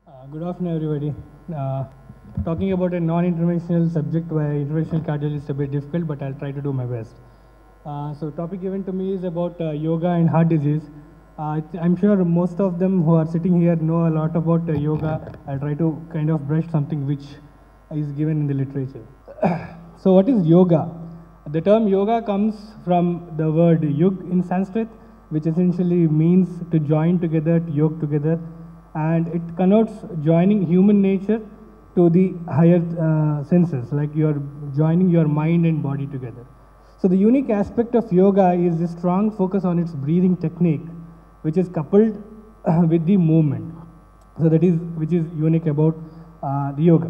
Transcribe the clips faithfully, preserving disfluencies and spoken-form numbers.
Uh, good afternoon, everybody. Uh, talking about a non-interventional subject where interventional cardiology is a bit difficult, but I'll try to do my best. Uh, so, topic given to me is about uh, yoga and heart disease. Uh, I'm sure most of them who are sitting here know a lot about uh, yoga. I'll try to kind of brush something which is given in the literature. So, what is yoga? The term yoga comes from the word yug in Sanskrit, which essentially means to join together, to yoke together, and it connotes joining human nature to the higher uh, senses, like you're joining your mind and body together. So the unique aspect of yoga is the strong focus on its breathing technique, which is coupled uh, with the movement. So that is which is unique about uh, the yoga.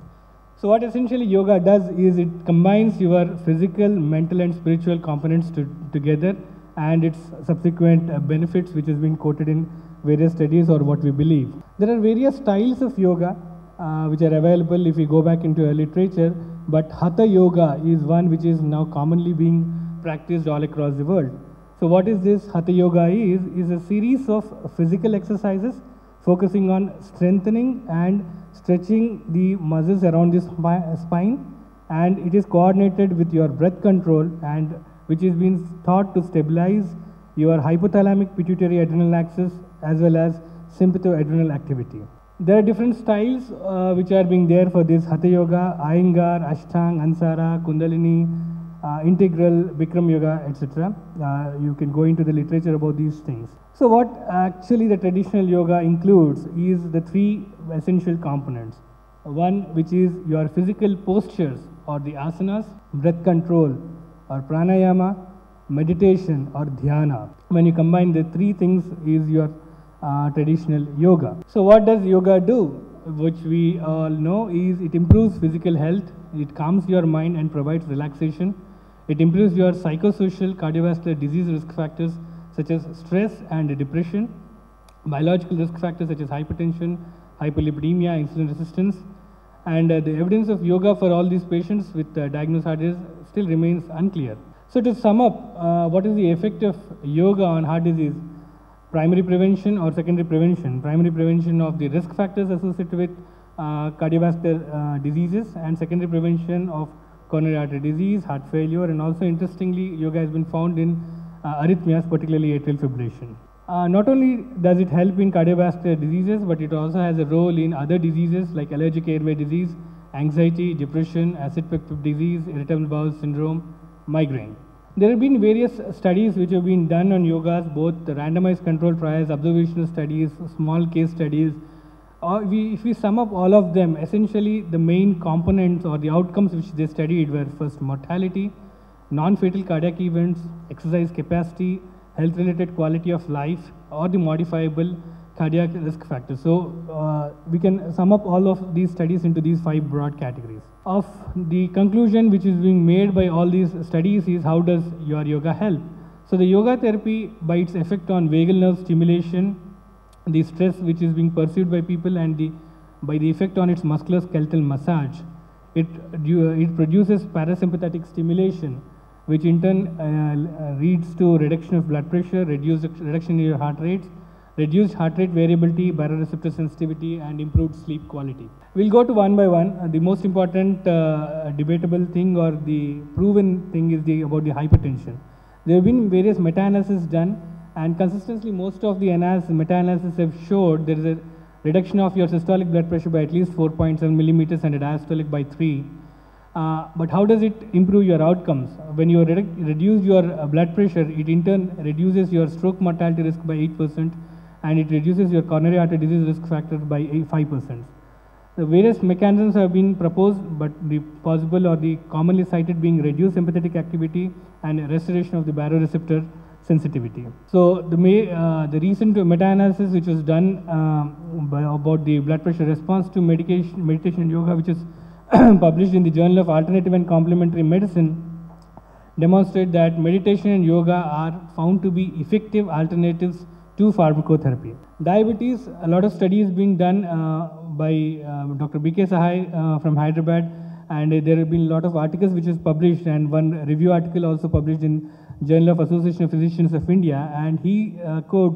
So what essentially yoga does is it combines your physical, mental and spiritual components to, together, and its subsequent uh, benefits, which has been quoted in various studies or what we believe. There are various styles of yoga uh, which are available if we go back into a literature, but Hatha Yoga is one which is now commonly being practiced all across the world. So what is this Hatha Yoga is, is a series of physical exercises focusing on strengthening and stretching the muscles around the spi spine, and it is coordinated with your breath control, and which is being thought to stabilize your hypothalamic pituitary adrenal axis as well as sympathoadrenal activity. There are different styles uh, which are being there for this Hatha Yoga: Iyengar, Ashtang, Ansara, Kundalini, uh, Integral, Bikram Yoga, et cetera. Uh, you can go into the literature about these things. So what actually the traditional yoga includes is the three essential components. One which is your physical postures or the asanas, breath control or pranayama, meditation or dhyana. When you combine the three things is your uh, traditional yoga. So what does yoga do? Which we all know is it improves physical health, it calms your mind and provides relaxation, it improves your psychosocial cardiovascular disease risk factors such as stress and depression, biological risk factors such as hypertension, hyperlipidemia, insulin resistance, and uh, the evidence of yoga for all these patients with uh, diagnosed heart disease still remains unclear. So to sum up, uh, what is the effect of yoga on heart disease? Primary prevention or secondary prevention? Primary prevention of the risk factors associated with uh, cardiovascular uh, diseases, and secondary prevention of coronary artery disease, heart failure, and also interestingly, yoga has been found in uh, arrhythmias, particularly atrial fibrillation. Uh, not only does it help in cardiovascular diseases, but it also has a role in other diseases like allergic airway disease, anxiety, depression, acid peptic disease, irritable bowel syndrome, migraine. There have been various studies which have been done on yogas, both the randomized control trials, observational studies, small case studies. Or we, if we sum up all of them, essentially the main components or the outcomes which they studied were first mortality, non-fatal cardiac events, exercise capacity, health-related quality of life, or the modifiable cardiac risk factors. So uh, we can sum up all of these studies into these five broad categories. Of the conclusion which is being made by all these studies is how does your yoga help? So the yoga therapy, by its effect on vagal nerve stimulation, the stress which is being perceived by people, and the by the effect on its musculoskeletal massage, it, it produces parasympathetic stimulation, which in turn uh, leads to reduction of blood pressure, reduced reduction in your heart rate, reduced heart rate variability, baroreceptor sensitivity, and improved sleep quality. We'll go to one by one. Uh, the most important uh, debatable thing or the proven thing is the about the hypertension. There have been various meta-analysis done, and consistently most of the analysis, meta-analysis have showed there is a reduction of your systolic blood pressure by at least four point seven millimeters and a diastolic by three. Uh, but how does it improve your outcomes? When you redu reduce your uh, blood pressure, it in turn reduces your stroke mortality risk by eight percent, and it reduces your coronary artery disease risk factor by five percent. The various mechanisms have been proposed, but the possible or the commonly cited being reduced sympathetic activity and restoration of the baroreceptor sensitivity. So the, may, uh, the recent meta-analysis which was done um, by, about the blood pressure response to medication, meditation and yoga, which is published in the Journal of Alternative and Complementary Medicine, demonstrate that meditation and yoga are found to be effective alternatives to pharmacotherapy. Diabetes, a lot of studies being done uh, by uh, Doctor B K Sahai uh, from Hyderabad, and uh, there have been a lot of articles which is published, and one review article also published in Journal of Association of Physicians of India, and he uh, quotes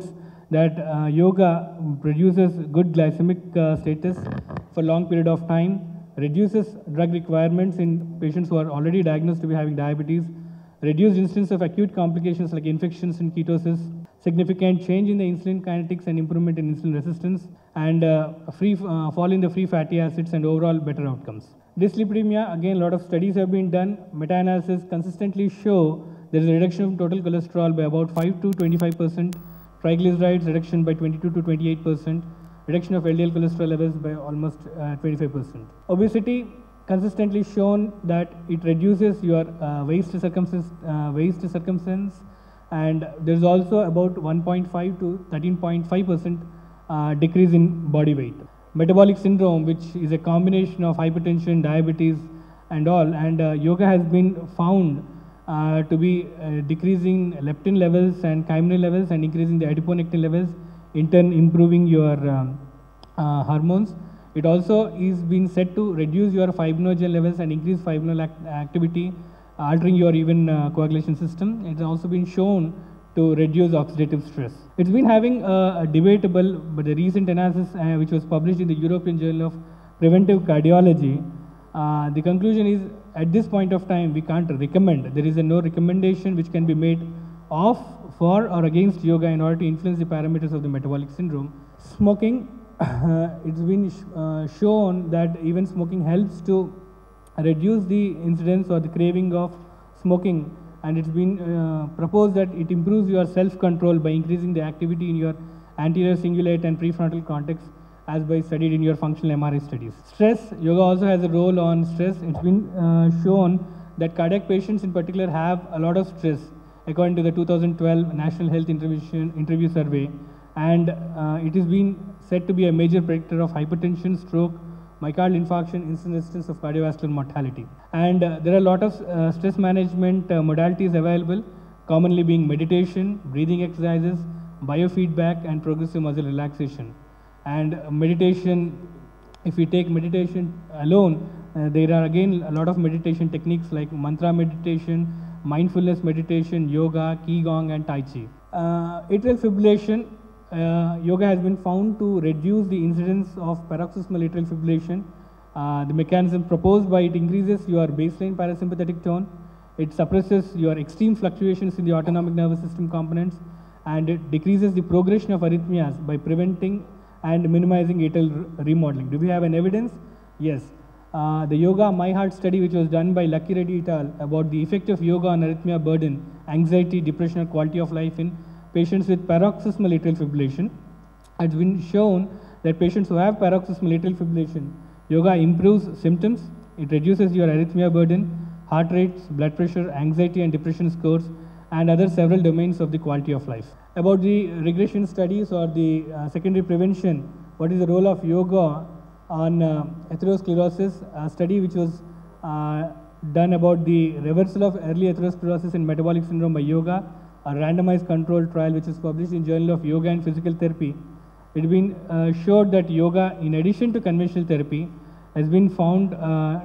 that uh, yoga produces good glycemic uh, status for long period of time, reduces drug requirements in patients who are already diagnosed to be having diabetes, reduced incidence of acute complications like infections and ketosis, significant change in the insulin kinetics and improvement in insulin resistance, and uh, free, uh, fall in the free fatty acids and overall better outcomes. Dyslipidemia, again, a lot of studies have been done. Meta-analysis consistently show there is a reduction of total cholesterol by about five to twenty-five percent, triglycerides reduction by twenty-two to twenty-eight percent, reduction of L D L cholesterol levels by almost uh, twenty-five percent. Obesity, consistently shown that it reduces your uh, waist circumference, uh, waist circumference, and there is also about one point five to thirteen point five percent uh, decrease in body weight. Metabolic syndrome, which is a combination of hypertension, diabetes, and all, and uh, yoga has been found uh, to be uh, decreasing leptin levels and chimerin levels and increasing the adiponectin levels, in turn improving your um, uh, hormones. It also is being said to reduce your fibrinogen levels and increase fibrinol act activity, altering your even uh, coagulation system. It's also been shown to reduce oxidative stress. It's been having a, a debatable, but the recent analysis uh, which was published in the European Journal of Preventive Cardiology, uh, the conclusion is at this point of time we can't recommend. There is a no recommendation which can be made of, for or against yoga in order to influence the parameters of the metabolic syndrome. Smoking, uh, it's been sh uh, shown that even smoking helps to reduce the incidence or the craving of smoking, and it's been uh, proposed that it improves your self-control by increasing the activity in your anterior cingulate and prefrontal cortex, as by studied in your functional M R I studies. Stress, yoga also has a role on stress. It's been uh, shown that cardiac patients in particular have a lot of stress, according to the two thousand twelve National Health Intervention Interview Survey, and uh, it is being said to be a major predictor of hypertension, stroke, myocardial infarction, incidence of cardiovascular mortality. And uh, there are a lot of uh, stress management uh, modalities available, commonly being meditation, breathing exercises, biofeedback, and progressive muscle relaxation. And uh, meditation, if we take meditation alone, uh, there are again a lot of meditation techniques like mantra meditation, mindfulness meditation, yoga, qigong, and tai chi. Uh, atrial fibrillation, uh, yoga has been found to reduce the incidence of paroxysmal atrial fibrillation. Uh, the mechanism proposed by it increases your baseline parasympathetic tone, it suppresses your extreme fluctuations in the autonomic nervous system components, and it decreases the progression of arrhythmias by preventing and minimizing atrial remodeling. Do we have an evidence? Yes. Uh, the Yoga My Heart study, which was done by Lucky Reddy et al. About the effect of yoga on arrhythmia burden, anxiety, depression, or quality of life in patients with paroxysmal atrial fibrillation, has been shown that patients who have paroxysmal atrial fibrillation, yoga improves symptoms, it reduces your arrhythmia burden, heart rates, blood pressure, anxiety and depression scores, and other several domains of the quality of life. About the regression studies or the uh, secondary prevention, what is the role of yoga on uh, atherosclerosis, a study which was uh, done about the reversal of early atherosclerosis in metabolic syndrome by yoga, a randomized controlled trial which is published in Journal of Yoga and Physical Therapy. It has been uh, showed that yoga, in addition to conventional therapy, has been found uh,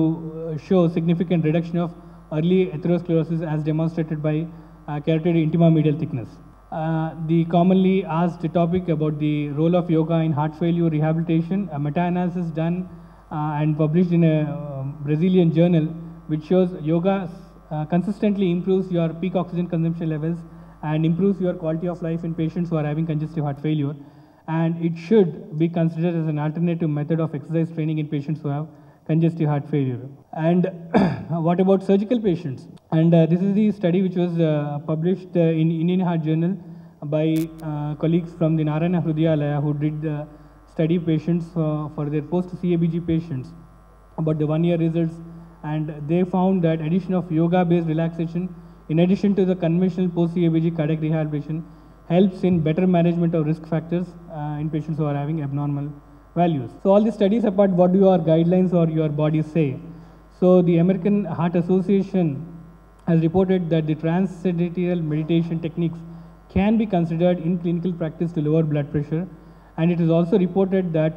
to show significant reduction of early atherosclerosis as demonstrated by uh, carotid intima medial thickness. Uh, the commonly asked topic about the role of yoga in heart failure rehabilitation, a meta-analysis done uh, and published in a uh, Brazilian journal, which shows yoga uh, consistently improves your peak oxygen consumption levels and improves your quality of life in patients who are having congestive heart failure. And it should be considered as an alternative method of exercise training in patients who have congestive heart failure. And what about surgical patients? And uh, this is the study which was uh, published uh, in Indian Heart Journal by uh, colleagues from the Narayana Hrudayalaya who did uh, study patients uh, for their post-C A B G patients about the one-year results, and they found that addition of yoga-based relaxation in addition to the conventional post-C A B G cardiac rehabilitation helps in better management of risk factors uh, in patients who are having abnormal values. So all the studies apart, what do your guidelines or your bodies say? So the American Heart Association has reported that the transcendental meditation techniques can be considered in clinical practice to lower blood pressure, and it is also reported that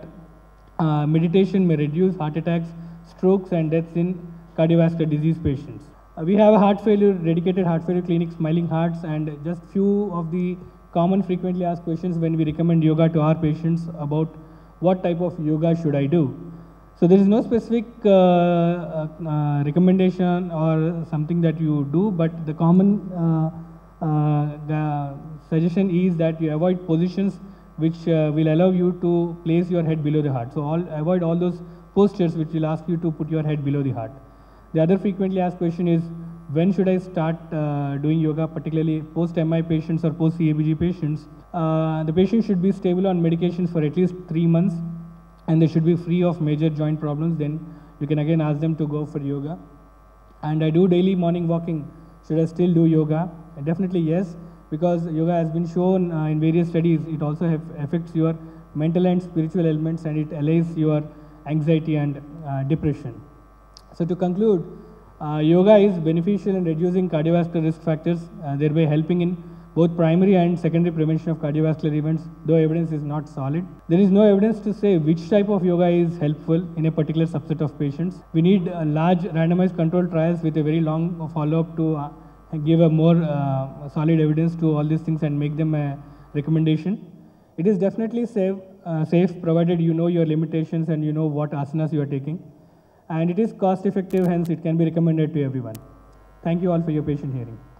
uh, meditation may reduce heart attacks, strokes and deaths in cardiovascular disease patients. Uh, we have a heart failure, dedicated heart failure clinic, Smiling Hearts, and just few of the common frequently asked questions when we recommend yoga to our patients about what type of yoga should I do. So there is no specific uh, uh, uh, recommendation or something that you do, but the common uh, uh, the suggestion is that you avoid positions which uh, will allow you to place your head below the heart. So all, avoid all those postures which will ask you to put your head below the heart. The other frequently asked question is, when should I start uh, doing yoga, particularly post-M I patients or post-C A B G patients? Uh, the patient should be stable on medications for at least three months and they should be free of major joint problems. Then you can again ask them to go for yoga. And I do daily morning walking. Should I still do yoga? Definitely yes, because yoga has been shown uh, in various studies. It also have affects your mental and spiritual elements, and it allays your anxiety and uh, depression. So to conclude, uh, yoga is beneficial in reducing cardiovascular risk factors, uh, thereby helping in both primary and secondary prevention of cardiovascular events, though evidence is not solid. There is no evidence to say which type of yoga is helpful in a particular subset of patients. We need uh, large randomized controlled trials with a very long follow-up to uh, give a more uh, solid evidence to all these things and make them a recommendation. It is definitely safe, uh, safe provided you know your limitations and you know what asanas you are taking. And it is cost effective, hence it can be recommended to everyone. Thank you all for your patient hearing.